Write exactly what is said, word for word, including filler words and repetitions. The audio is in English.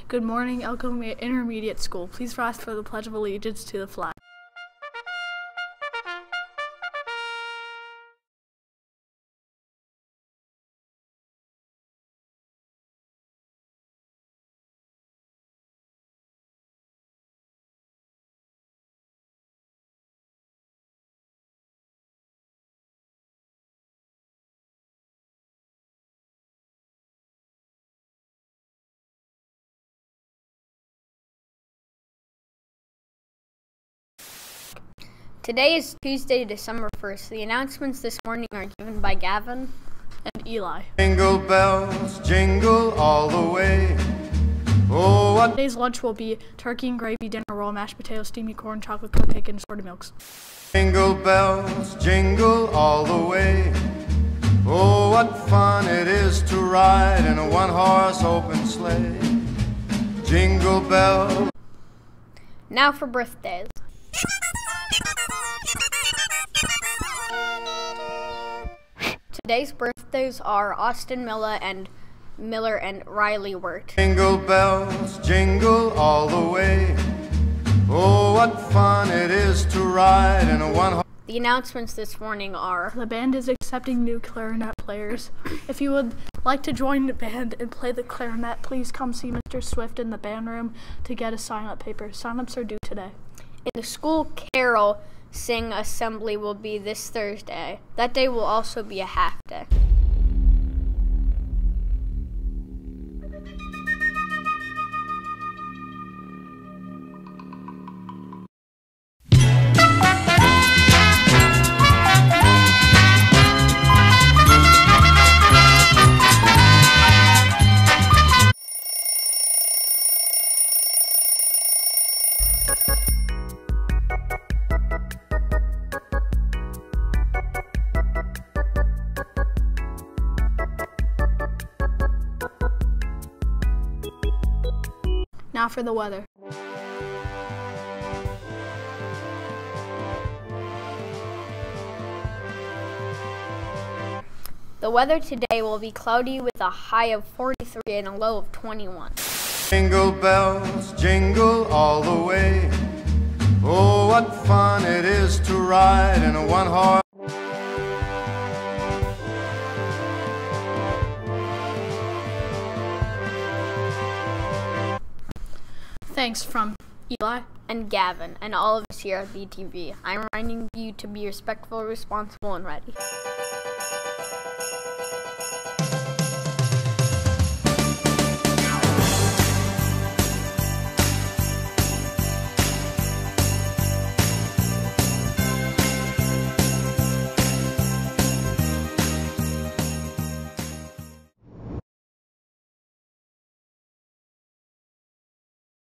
Good morning, Elko Intermediate School. Please rise for the Pledge of Allegiance to the flag. Today is Tuesday, December first. The announcements this morning are given by Gavin and Eli. Jingle bells, jingle all the way. Oh, what? Today's lunch will be turkey and gravy dinner roll, mashed potatoes, steamy corn, chocolate cupcake, and assorted milks. Jingle bells, jingle all the way. Oh, what fun it is to ride in a one-horse open sleigh. Jingle bells. Now for birthdays. Today's birthdays are Austin Miller and Miller and Riley Wirt. Jingle bells, jingle all the way. Oh, what fun it is to ride in a one. The announcements this morning are: the band is accepting new clarinet players. If you would like to join the band and play the clarinet, please come see Mister Swift in the band room to get a sign-up paper. Sign-ups are due today. In the school carol sing assembly will be this Thursday. That day will also be a half day. Now for the weather. The weather today will be cloudy with a high of forty-three and a low of twenty-one. Jingle bells, jingle all the way. Oh, what fun it is to ride in a one-horse. Thanks from Eli and Gavin and all of us here at B T V. I'm reminding you to be respectful, responsible, and ready.